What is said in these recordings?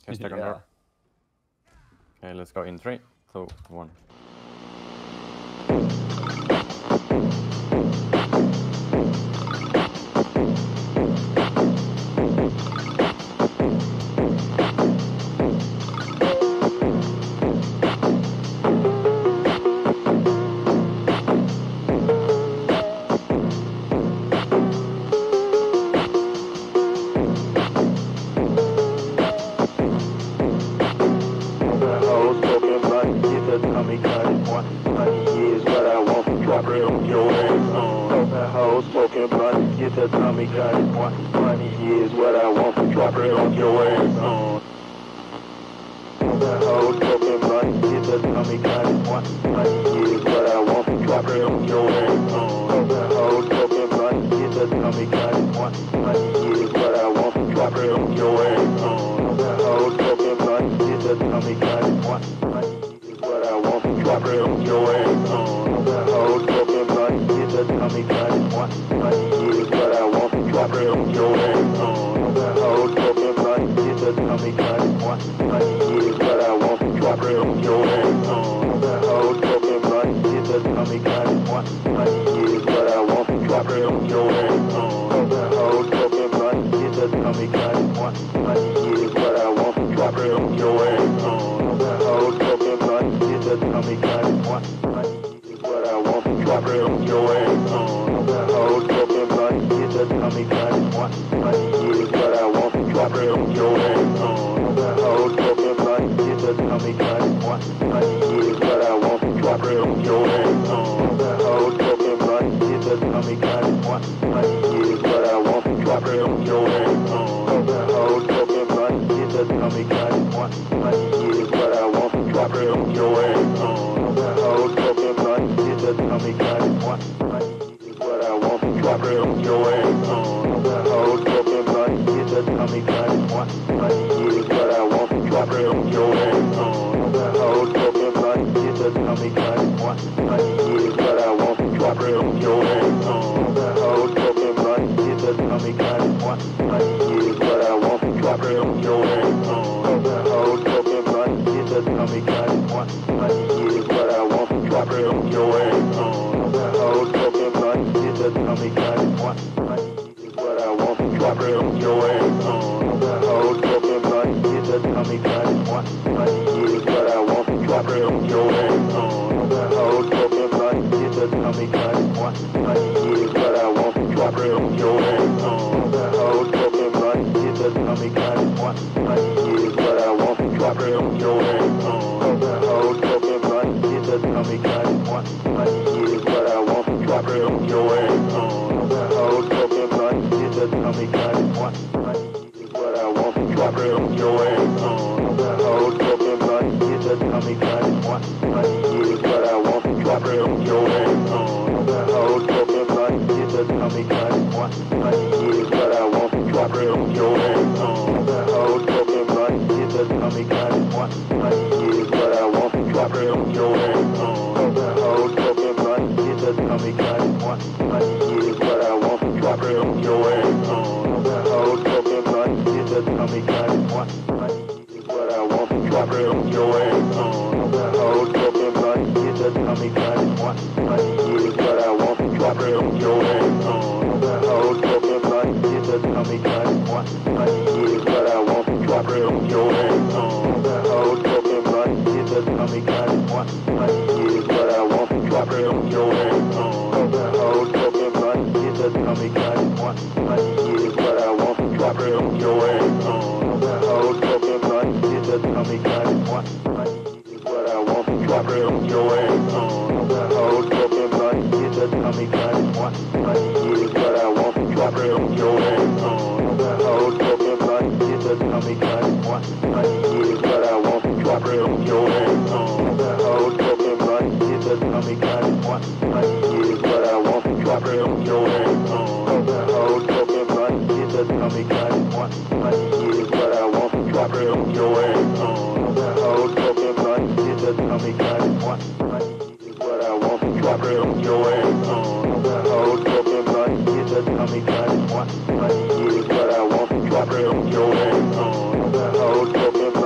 Just take on Yeah. door. Okay, let's go in 3, 2, 1. Drop it on your ass.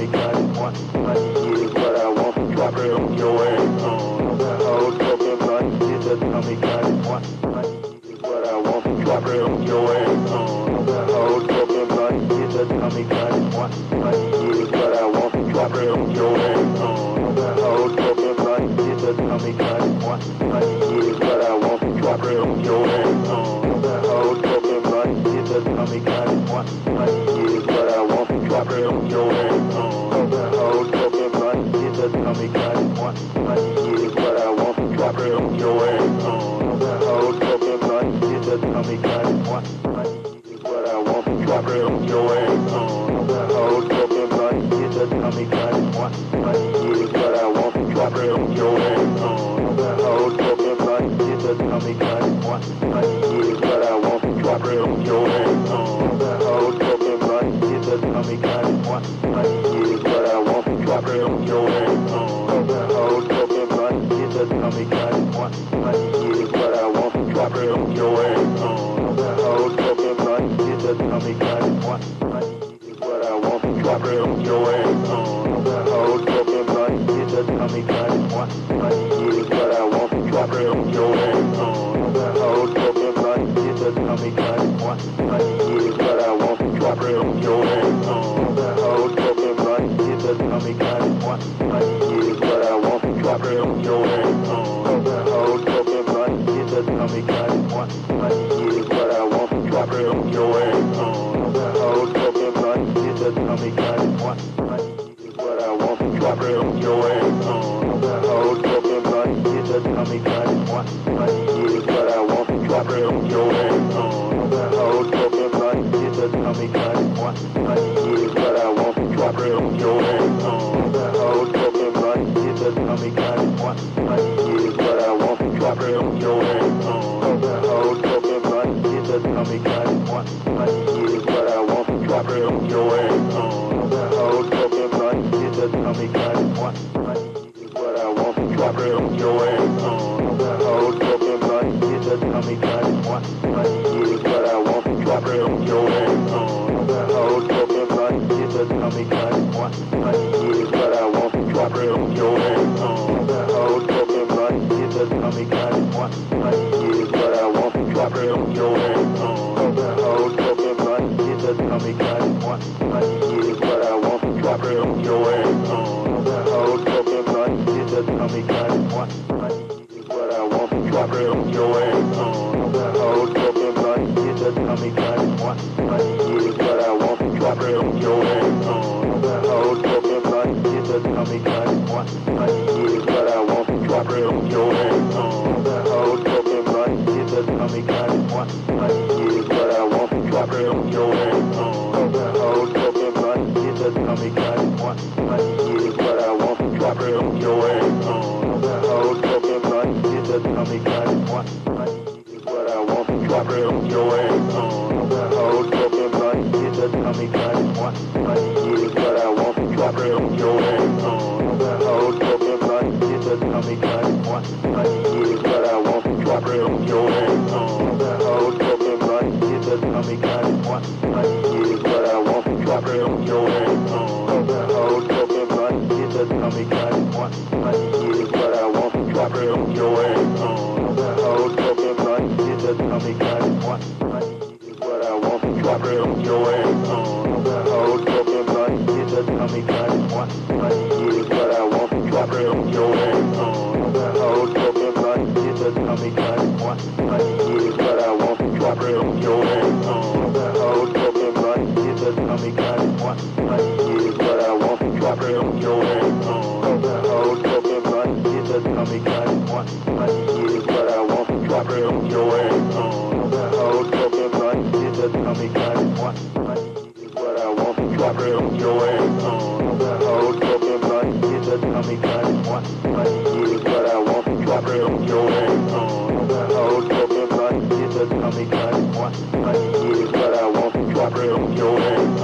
tummy got it. Money is what I want. Drop it on your ass. Hold broken money is a tummy got it. Money is what I want. Drop it on your ass. Hold broken money is a tummy got it. Money is what I want. Drop it on your ass. Hold broken money is a tummy got it. Money is what I want. Drop it on your ass. Hold broken money is a tummy got it. Money is what I want. Drop it on your ass. Hold broken money is a tummy got it. Money is what I want. Drop it on your ass. Hold broken money is a tummy got it. Money is what I want. Drop it on your ass. Hold broken money is a tummy got it. Money is what I want. Drop it on your ass. Hold broken money is a tummy got it. Money is what I want. Drop it on your ass. Hold broken money is a tummy got it. Money is what I want. Drop it on your ass. Hold broken money is a tummy got it. Money is what I want. Drop it on your ass. Hold broken money is a tummy got it. Money is what I want. Drop it on your ass. Hold broken money is a tummy got it. Money is what I want. Drop it on your ass. Hold broken money is a tummy got it. Money is what I want. Drop it on your ass. Hold broken money is a tummy got it. Money is what I want. Drop it on your ass. Hold broken money is a tummy got it. Money is what I want. Drop it on your ass. Hold broken money is a tummy got it. Money is what I want. Drop it on your ass. Hold broken money is a tummy got it. Money is what I want. Drop it on your ass. Hold broken money is a tummy got it. Money is what I want. Drop it on your ass. Hold broken money is a tummy got it. Money is what I want. Drop it on your ass. Hold broken money is a tummy got it. Money is what I want. Drop it on your ass. Hold broken money is a tummy got it. Money is what I want. Drop it on your ass. Hold broken money is a tummy got it. Money is what I want. Drop it on your ass. Hold broken money is a tummy got it. Money is what I want. Drop it on your ass. Hold broken money is a tummy got it. Money is what I want. Drop it on your ass. Hold broken money is a tummy got it. Money is what I want. Drop it on your ass. Hold broken money is a tummy got it. Money is what I want. Drop it on your ass. Hold broken money is a tummy got it. Money is what I want. Drop it on your ass. Hold broken money is a tummy got it. Money is what I want. Drop it on your ass. Hold broken money is a tummy got it. Money is what I want. Drop it on your ass. Hold broken money is a tummy got it. Money is what I want. Drop it on your ass. Hold broken money is a tummy got it. Money is what I want. Drop it on your ass. Hold broken money is a tummy got it. Money is what I want. Drop it on your ass. Hold broken money is a tummy got it. Money is what I want. Drop it on your ass. Hold broken money is a tummy got it. Money is what I want. Drop it on your ass. Hold broken money is a tummy got it. Money is what I want. Drop it on your ass. Hold broken money is a tummy got it. Money is what I want. Drop it on your ass. Hold broken money is a tummy got it. Money is what I want. Drop it on your ass. Hold broken money is a tummy got it. Money is what I want. Drop it on your ass. Hold broken money is a tummy got it. Money is what I want. Drop it on your ass. Hold broken money is a tummy got it. Money is what I want. Drop it on your ass. Hold broken money is a tummy got it. Money is what I want. Drop it on your ass. Hold broken money is a tummy got it. Money is what I want. Drop it on your ass. Hold broken money is a tummy got it. Money is what I want. Drop it on your ass.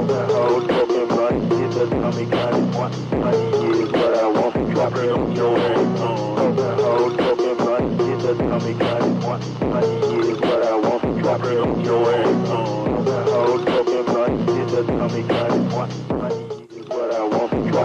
Hold broken money is a tummy got it. Money is what I want. Drop it on your ass. Hold broken money is a tummy got it. Money is what I want. Drop it on your ass. Hold broken money is a tummy got it. Money is what I want.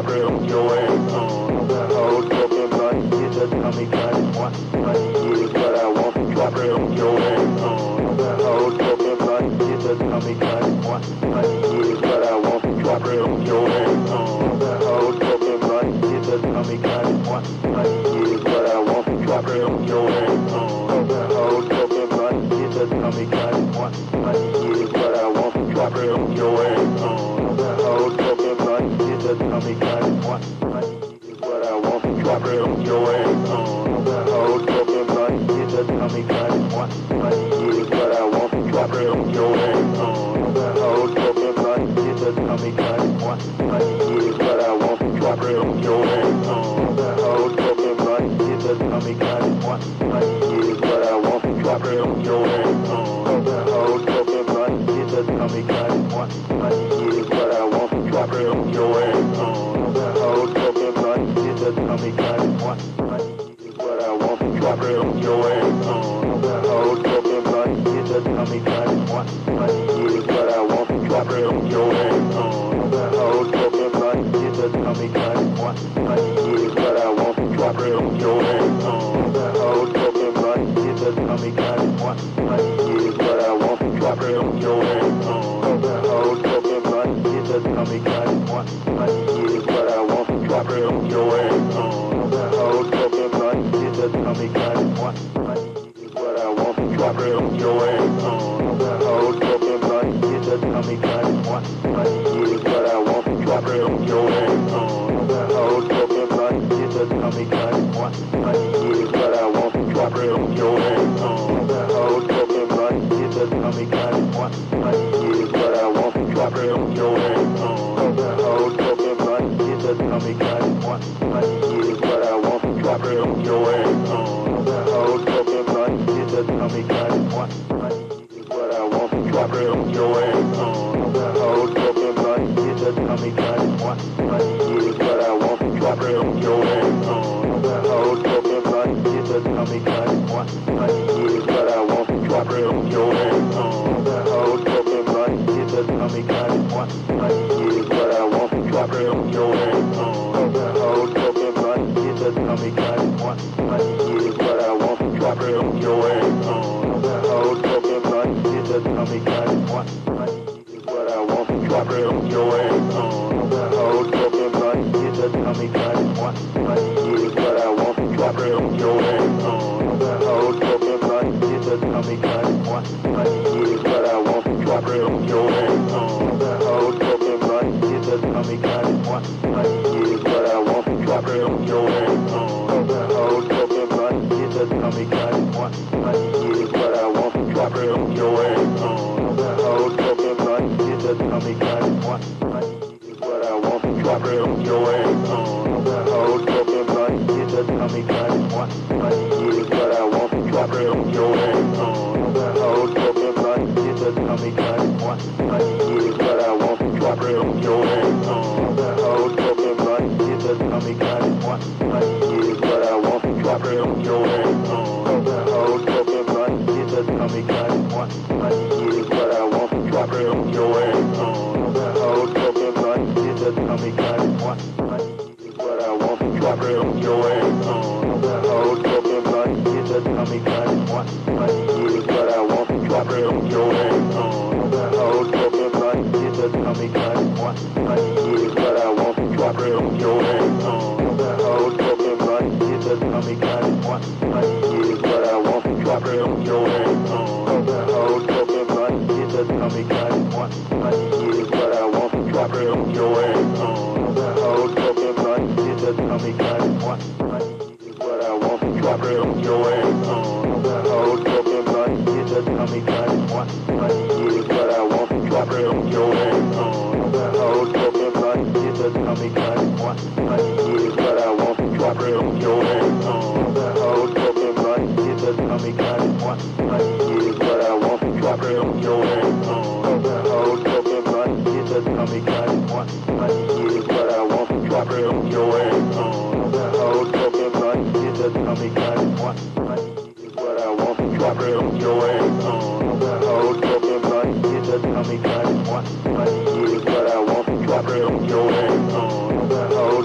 drop it on your ass. That whole talking about shit, that tummy got it. Money is what I want, drop it on your ass. That whole talking about shit, that tummy got it. Money is what I want, drop it on your ass. That whole talking about shit, that tummy got it. Money is what I want, drop it on your ass. That whole talking about shit, that tummy got it. Money is what I want, drop it on your ass. That whole talking about shit, that tummy got it. Money is what I want, drop it on your ass. That whole talking about shit, that tummy got it. Money is what I want, drop it on your ass. That whole talking about shit, that tummy got it. Money is what I want, drop it on your ass. That whole talking about shit, that tummy got it. Money is what I want, drop it on your ass. That whole talking about shit, that tummy got it. Money is what I want, drop it on your ass. That whole talking about shit, that tummy got it. Money is what I want, drop it on your ass. That whole talking about shit, that tummy got it. Money is what I want, drop it on your ass. That whole talking about shit, that tummy got it. Money is what I want, drop it on your ass. That whole talking about shit, that tummy got it. Money is what I want, drop it on your ass. That whole talking about shit, that tummy got it. Money is what I want, drop it on your ass. That whole talking about shit, that tummy got it. Money is what I want, drop it on your ass. That whole talking about shit, that tummy got it. Money is what I want, drop it on your ass. That whole talking about shit, that tummy got it. Money is what I want, drop it on your ass. That whole talking about shit, that tummy got it. Money is what I want, drop it on your ass. That whole talking about shit, that tummy got it. Money is what I want, drop it on your ass. That whole talking about shit, that tummy got it. Money is what I want, drop it on your ass. That whole talking about shit, that tummy got it. Money is what I want, drop it on your ass. That whole talking about shit, that tummy got it. Money is what I want, drop it on your ass. That whole talking about shit, that tummy got it. Money is what I want, drop it on your ass. That whole talking about shit, that tummy got it. Money is what I want, drop it on your ass. That whole talking about shit, that tummy got it. Money is what I want, drop it on your ass. That whole talking about shit, that tummy got it. Money is what I want, drop it on your ass. That whole talking about shit, that tummy got it. Money is what I want, drop it on your ass. That whole talking about shit, that tummy got it. Money is what I want, drop it on your ass. That whole talking about shit, that tummy got it. Money is what I want, drop it on your ass. That whole talking about shit, that tummy got it. Money is what I want, drop it on your ass. That whole talking about shit, that tummy got it. Money is what I want, drop it on your ass. That whole talking about shit, that tummy got it. Money is what I want, drop it on your ass. That whole talking about shit, that tummy got it. Money is what I want, drop it on your ass. That whole talking about shit, that tummy got it. Money is what I want, drop it on your ass. That whole talking about shit, that tummy got it. Money is what I want, drop it on your ass. That whole talking about shit, that tummy got it. Money is what I want, drop it on your ass. That whole talking about shit, that tummy got it. Money is what I want, drop it on your ass. That whole talking about shit, that tummy got it. Money is what I want, drop it on your ass. That whole talking about shit, that tummy got it. Money is what I want, drop it on your ass. That whole talking about shit, that tummy got it. Money is what I want, drop it on your ass. That whole talking about shit, that tummy got it. Money is what I want, drop it on your ass. That whole talking about shit, that tummy got it. Money is what I want, drop it on your ass. That whole talking about shit, that tummy got it. Money is what I want, drop it on your ass. That whole talking about shit, that tummy got it. Money is what I want, drop it on your ass. That whole talking about shit, that tummy got it. Money is what I want, drop it on your ass. That whole talking about shit, that tummy got it. Money is what I want, drop it on your ass. That whole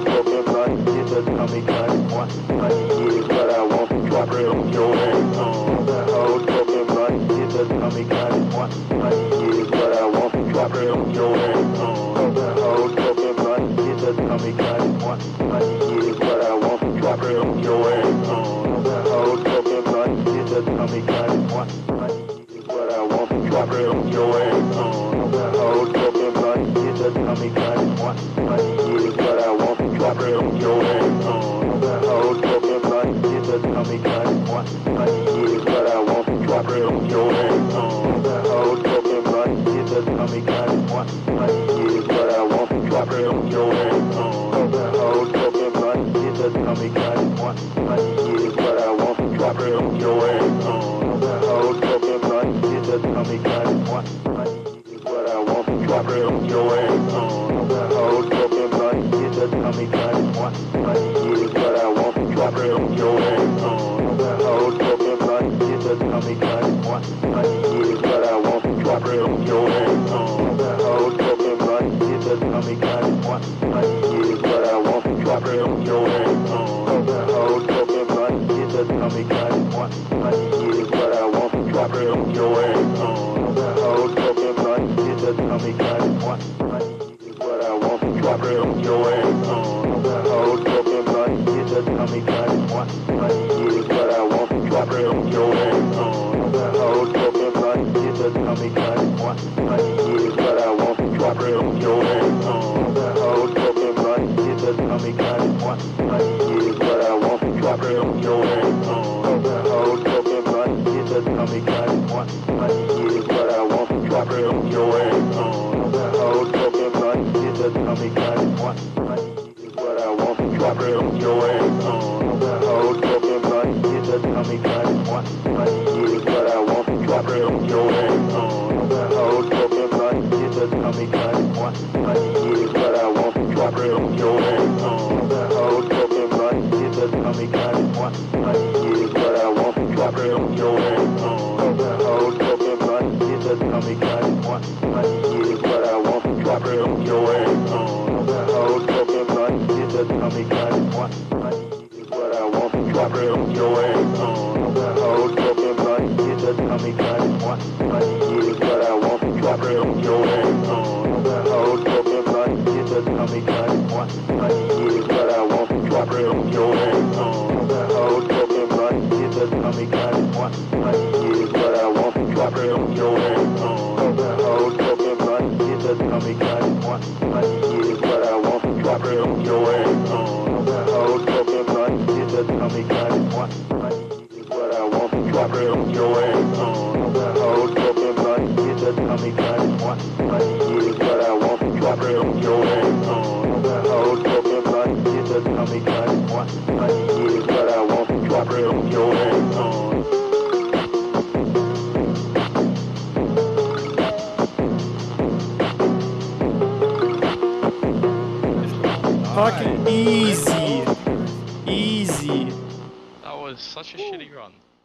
tummy cut. Money is what I want. Drop it on your ass. The whole talking money is a tummy cut. Money is what I want. Drop it on your ass. The whole talking money is a tummy cut. Money is what I want. Drop it on your ass. The whole talking money is a tummy cut. Money is what I want. Drop it on your ass. The whole talking money is a tummy cut. Money is what I want. Drop it on your ass. The whole talking money is a tummy cut. Money is what I want. Drop it on your ass. The whole talking money is a tummy cut. Money is what I want. Drop it on your ass. The whole talking money is a tummy cut. Money is what I want. Drop it on your ass. The whole talking money is a tummy cut. Money is what I want. Drop it on your ass. The whole talking money is a tummy cut. Money is what I want. Drop it on your ass. The whole talking money is a tummy cut. Money is what I want. Drop it on your ass. The whole talking money is a tummy cut. Money is what I want. Drop it on your ass. The whole talking money is a tummy cut. Money is what I want. Drop it on your ass. The whole talking money is a tummy cut. Money is what I want. Drop it on your ass. The whole talking money is a tummy cut. Money is what I want. Drop it on your ass. The whole talking money is a tummy cut. Money is what I want. Drop it on your ass. The whole talking money is a tummy cut. Money is what I want. Drop it on your ass. The whole talking money is a tummy cut. Money is what I want. Drop it on your ass. The whole talking money is a tummy cut. Money is what I want. Drop it on your ass. The whole talking money is a tummy cut. Money is what I want. Drop it on your ass. The whole talking money is a tummy cut. Money is what I want. Drop it on your ass. The whole talking money is a tummy cut. Money is what I want. Drop it on your ass. The whole talking money is a tummy cut. Money is what I want. Drop it on your ass. The whole talking money is a tummy cut. Money is what I want. Drop it on your ass. The whole talking money is a tummy cut. Money is what I want. Drop it on your ass. The whole talking money is a tummy cut. Money is what I want. Drop it on your ass. The whole talking money is a tummy cut. Money is what I want. Drop it on your ass. The whole talking money is a tummy cut. Money is what I want. Drop it on your ass. The whole talking money is a tummy cut. Money is what I want. Drop it on your ass. The whole talking money is a tummy cut. Money is what I want. Drop it on your ass. The whole talking money is a tummy cut. Money is what I want. Drop it on your ass. Fucking easy. Easy. That was such a shitty run.